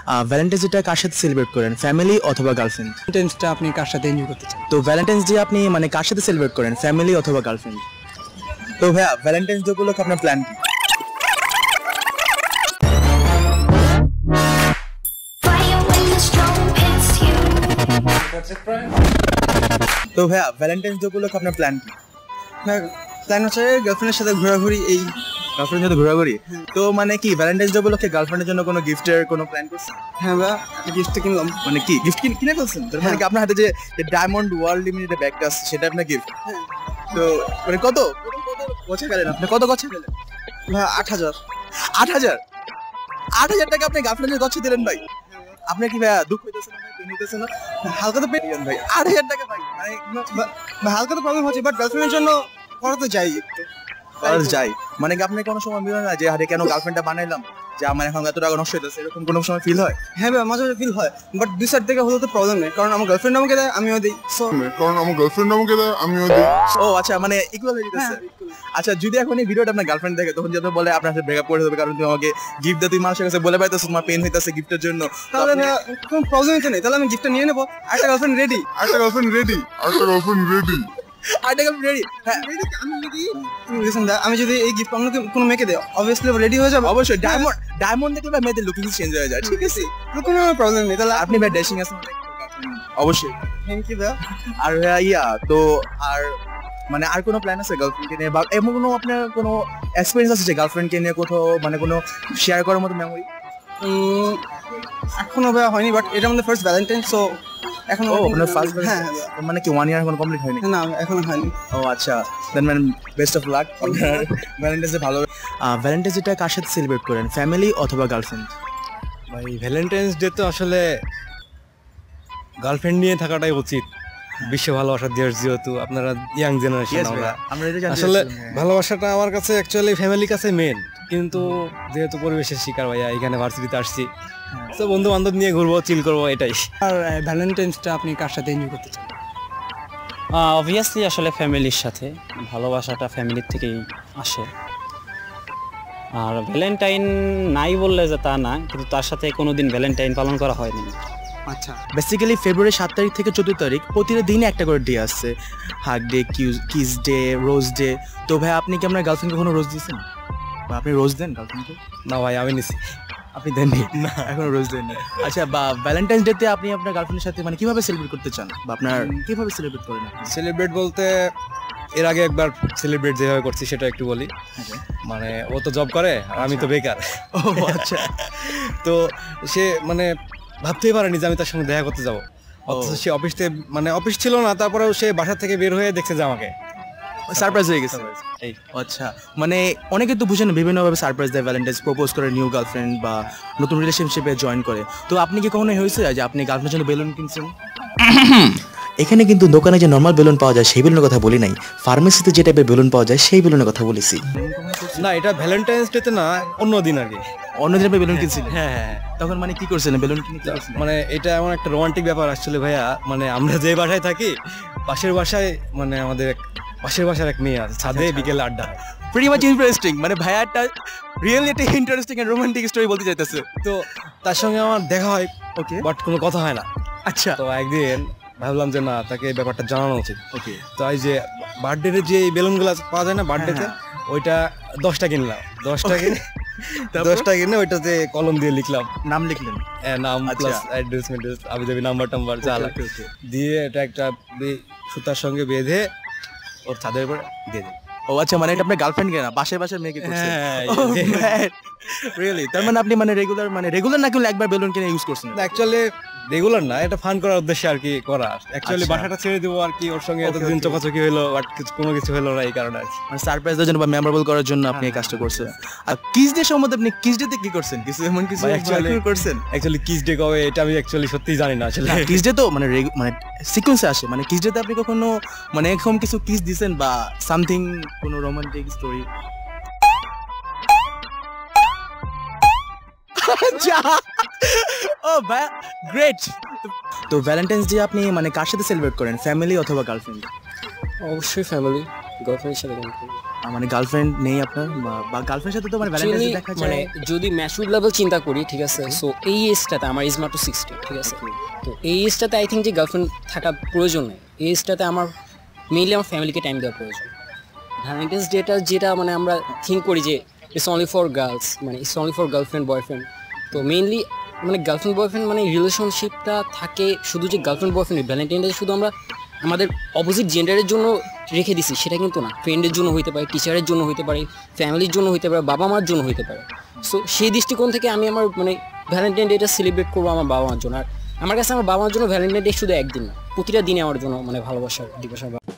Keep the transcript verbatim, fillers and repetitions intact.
Valentine's ডেটা কার সাথে সেলিব্রেট করেন, ফ্যামিলি অথবা গার্লফ্রেন্ড? ভ্যালেন্টাইন্সটা আপনি কার সাথে এনজয় করতে চান? তো ভ্যালেন্টাইন্স ডে আপনি মানে কার সাথে সেলিব্রেট করেন, ফ্যামিলি অথবা গার্লফ্রেন্ড? তো ভাইয়া ভ্যালেন্টাইন্স ডে উপলক্ষে আপনার প্ল্যান কি? তো ভাইয়া ভ্যালেন্টাইন্স ডে উপলক্ষে আপনার প্ল্যান কি? প্ল্যান হচ্ছে গার্লফ্রেন্ডের সাথে ঘোরাঘুরি। এই গার্লফ্রেন্ডের সাথে ঘোরাঘুরি। তো মানে কি ভ্যালেন্টাইন্স ডে উপলক্ষে গার্লফ্রেন্ডের জন্য কোনো গিফটের কোনো প্ল্যান করছেন? হ্যাঁ ভাই, গিফট কিনলাম। মানে কি গিফট কিনে ফেলছেন? তার মানে কি আপনার হাতে যে ডায়মন্ড ওয়ার্ল্ড লিমিটেড ব্যাগটা আছে সেটা আপনার গিফট? তো মানে কত গছে গেলেন আপনি, কত গছে গেলেন ভাই? আট হাজার। আট হাজার আট হাজার টাকা আপনি গার্লফ্রেন্ডের গছে দিলেন ভাই? আপনার কি ভাইয়া দুঃখ হইতেছে না, পেন হইতেছে না? হালকা তো পেন ভাই আট হাজার টাকা ভাই, মানে হালকা তো প্রবলেম হচ্ছে, বাট গার্লফ্রেন্ডের জন্য করা তো যাই একটু যাই। মানে কি আপনার কোনো সময় মনে হয় না যে আরে কেন গার্লফ্রেন্ডটা বানাইলাম, যে আমার এখন এত টাকা নষ্ট হইতেছে, এরকম কোনো সময় ফিল হয়? হ্যাঁ ভাই, মাঝে মাঝে ফিল হয়, বাট দুই সাইড থেকে হলে তো প্রবলেম নেই, কারণ আমার গার্লফ্রেন্ড আমাকে দেয়, আমিও দিই। সো কারণ আমার গার্লফ্রেন্ড আমাকে দেয়, আমিও দিই। ও আচ্ছা, মানে ইকুয়াল হয়ে যেতেছে। আচ্ছা, যদি এখন এই ভিডিওটা আপনার গার্লফ্রেন্ড দেখে, তখন যদি বলে আপনার সাথে ব্রেকআপ করে দেবে কারণ তুমি আমাকে গিফট দিয়ে, তুমি মানুষের কাছে বলে পাইতেছো তোমার পেন হইতেছে গিফটের জন্য, তাহলে কোনো প্রবলেম হচ্ছে নেই, তাহলে আমি গিফটটা নিয়ে নেবো। একটা গার্লফ্রেন্ড রেডি, একটা গার্লফ্রেন্ড রেডি, একটা গার্লফ্রেন্ড রেডি, আরেকটা গার্লফ্রেন্ড রেডি। হ্যাঁ, আমি যদি এই গিফট অন্য কোনো মেয়েকে দেয়, অবভিয়াসলি রেডি হয়ে যাবে। অবশ্যই ডায়মন্ড ডায়মন্ড দেখলে ভাই মেয়েদের লুকিং চেঞ্জ হয়ে যায়। ঠিক আছে, কোনো প্রবলেম নেই। তাহলে আপনি ভাই ড্যাশিং আছেন অবশ্যই। থ্যাংক ইউ ভাই। আর ইয়া তো আর মানে আর কোনো প্ল্যান আছে গার্লফ্রেন্ডকে নিয়ে, বা এমন কোনো আপনার কোনো এক্সপেরিয়েন্স আছে যে গার্লফ্রেন্ডকে নিয়ে কোথাও মানে কোনো শেয়ার করার মতো মেমোরি? এখনো ভাই হয়নি, বাট এটা আমাদের ফার্স্ট ভ্যালেন্টাইন, সো এখনো আপনার ফার্স্ট। হ্যাঁ, মানে কি ওয়ান ইয়ার এখন কমপ্লিট হয়নি? না এখনো হয়নি। ও আচ্ছা, then man best of luck. Valentine's day ভালো। ভ্যালেন্টাইন্স ডেটা কার সাথে সেলিব্রেট করেন, ফ্যামিলি অথবা গার্লফ্রেন্ড? ভাই ভ্যালেন্টাইন্স ডে তো আসলে গার্লফ্রেন্ড নিয়ে থাকাটাই উচিত, বিশ্ব ভালোবাসার দেশ যেহেতু, আপনারা ইয়াং জেনারেশন, আমরা আসলে ভালোবাসাটা আমার কাছে অ্যাকচুয়ালি ফ্যামিলির কাছে মেন, কিন্তু যেহেতু পরিবেশের শিকার ভাইয়া, এখানে ভার্সিটিতে আসছি, তো বন্ধু বান্ধব নিয়ে ঘুরবো, চিল করবো, এটাই। আর ভ্যালেন্টাইন্সটা আপনি কার সাথে এনজয় করতে চান? অবভিয়াসলি আসলে ফ্যামিলির সাথে, ভালোবাসাটা ফ্যামিলির থেকেই আসে। আর ভ্যালেন্টাইন নাই বললে যে তা না, কিন্তু তার সাথে কোনোদিন ভ্যালেন্টাইন পালন করা হয়নি। আচ্ছা, বেসিক্যালি ফেব্রুয়ারি সাত তারিখ থেকে চোদ্দ তারিখ প্রতিটা দিনে একটা করে ডে আসছে, hug day, kiss day, rose day. তো ভাই আপনি কি আপনার গার্লফ্রেন্ডকে কোনো রোজ দিয়েছেন, বা আপনি রোজ দেন গার্লফ্রেন্ডকে? না ভাই, আমি নিছি। আপনি দেননি? না, এখনো রোজ দেননি। আচ্ছা, বা ভ্যালেন্টাইন্স ডেতে আপনি আপনার গার্লফ্রেন্ডের সাথে মানে কিভাবে সেলিব্রেট করতে চান, বা আপনার কিভাবে সেলিব্রেট করেন? সেলিব্রেট বলতে এর আগে একবার সেলিব্রেট যেভাবে করছি সেটা একটু বলি। মানে ও তো জব করে আর আমি তো বেকার। ও আচ্ছা। তো সে মানে ভাবতেই পারেনি যে আমি তার সঙ্গে দেখা করতে যাবো, অথচ সে অফিস থেকে মানে অফিস ছিল না, তারপরেও সে বাসা থেকে বের হয়ে দেখছে যে আমাকে সারপ্রাইজ হয়ে গেছে। এই আচ্ছা, মানে অনেকে তো বুঝেন বিভিন্নভাবে সারপ্রাইজ দেয়, ভ্যালেন্টাইন্স প্রপোজ করে, নিউ গার্লফ্রেন্ড বা নতুন রিলেশনশিপে জয়েন করে। তো আপনি কি কখনো হয়েছে যে আপনি গার্লফ্রেন্ডের জন্য বেলুন কিনছেন? এখানে কিন্তু দোকানে যে নর্মাল বেলুন পাওয়া যায় সেই বেলুনের কথা বলি নাই, ফার্মেসিতে যে টাইপের বেলুন পাওয়া যায় সেই বেলুনের কথা বলেছি। না, এটা ভ্যালেন্টাইন্স ডেতে না, অন্য দিন আগে অন্য দিন বেলুন কিনছিলেন? হ্যাঁ হ্যাঁ। তখন মানে কি করছিলেন বেলুন কিনে? মানে এটা এমন একটা রোমান্টিক ব্যাপার আসলে ভাইয়া, মানে আমরা যে বাসায় থাকি, পাশের বাসায় মানে আমাদের পাশের বাসার এক মেয়ে আছে, ছাদে বিকেলে আড্ডা হয়। প্রিটি মাচ ইন্টারেস্টিং, মানে ভাইয়াটা রিয়েলি একটা ইন্টারেস্টিং এন্ড রোমান্টিক স্টোরি বলতে চাইতেছে। তো তার সঙ্গে আমার দেখা হয়, ওকে, বাট কোনো কথা হয় না। আচ্ছা, তো একদিন ভাবলাম যে না, তাকে এই ব্যাপারটা জানানো উচিত। ওকে, তো এই যে বার্থডে যে বেলুনগুলো পাওয়া যায় না বার্থডেতে, ওইটা দশটা কিনলাম। দশটা কিনে দশটা কিনে ওইটাতে কলম দিয়ে লিখলাম, নাম লিখলেন, নাম প্লাস অ্যাড্রেস মেড্রেস, আমি যাবি নাম্বার টাম্বার যা লাগে দিয়ে এটা একটা সুতার সঙ্গে বেঁধে ওর ছাদের উপরে দিয়ে দিই। ও আচ্ছা, মানে এটা আপনার গার্লফ্রেন্ডকে না, বাসায় বাসায় মেয়েকে করছেন? হ্যাঁ, রিয়েলি? তার মানে আপনি মানে রেগুলার মানে রেগুলার না কিন্তু একবার বেলুন কিনে ইউজ করছেন? অ্যাকচুয়ালি রেগুলার না, এটা ফান করার উদ্দেশ্যে আর কি করা। অ্যাকচুয়ালি বাসাটা ছেড়ে দেবো আর কি, ওর সঙ্গে এতদিন চোখাচোখি হলো, বাট কোনো কিছু হলো না, এই কারণে আর কি, মানে সারপ্রাইজ দেওয়ার জন্য বা মেমোরেবল করার জন্য আপনি এই কাজটা করছেন। আর কিস ডে সম্বন্ধে আপনি কিস ডেতে কি করছেন, কিছু এমন কিছু অ্যাকচুয়ালি করছেন? অ্যাকচুয়ালি কিস ডে কবে এটা আমি অ্যাকচুয়ালি সত্যিই জানি না আসলে। কিস ডে তো মানে মানে সিকোয়েন্সে আসে, মানে কিস ডেতে আপনি কখনো মানে এরকম কিছু কিস দিয়েছেন বা সামথিং, কোনো রোমান্টিক স্টোরি? ও ভাই গ্রেট। তো ভ্যালেন্টাইন্স ডে আপনি মানে কার সাথে সেলিব্রেট করেন, ফ্যামিলি অথবা গার্লফ্রেন্ড? অবশ্যই ফ্যামিলি, গার্লফ্রেন্ডের সাথে। মানে গার্লফ্রেন্ড নেই আপনার বা- বা গার্লফ্রেন্ডের সাথে তো মানে ভ্যালেন্টাইন্স Actually, দেখা মানে যায় যদি ম্যাচুর লেভেল চিন্তা করি ঠিক আছে, সো এই এজটাতে আমার এজ মাত্র সিক্সটি, ঠিক আছে, তো এই এজটাতে আই থিঙ্ক যে গার্লফ্রেন্ড থাকা প্রয়োজন নেই। এই এজটাতে আমার মেইনলি আমার ফ্যামিলিকে টাইম দেওয়া প্রয়োজন। ভ্যালেন্টাইন্স ডেটা যেটা মানে আমরা থিঙ্ক করি যে ইটস অনলি ফর গার্লস, মানে it's only for girlfriend boyfriend, তো মেইনলি মানে গার্লফ্রেন্ড বয়ফ্রেন্ড মানে রিলেশনশিপটা থাকে শুধু যে গার্লফ্রেন্ড বয়ফ্রেন্ড, ভ্যালেন্টাইন ডে শুধু আমরা আমাদের অপোজিট জেন্ডারের জন্য রেখে দিছি সেটা কিন্তু না। ফ্রেন্ডের জন্য হইতে পারে, টিচারের জন্য হইতে পারে, ফ্যামিলির জন্য হইতে পারে, বাবা মার জন্য হইতে পারে। সো সেই দৃষ্টিকোণ থেকে আমি আমার মানে ভ্যালেন্টাইন ডেটা সেলিব্রেট করবো আমার বাবা মার জন্য। আর আমার কাছে আমার বাবা মার জন্য ভ্যালেন্টাইন ডে শুধু একদিন না, প্রতিটা দিনে আমার জন্য মানে ভালোবাসার দিবস।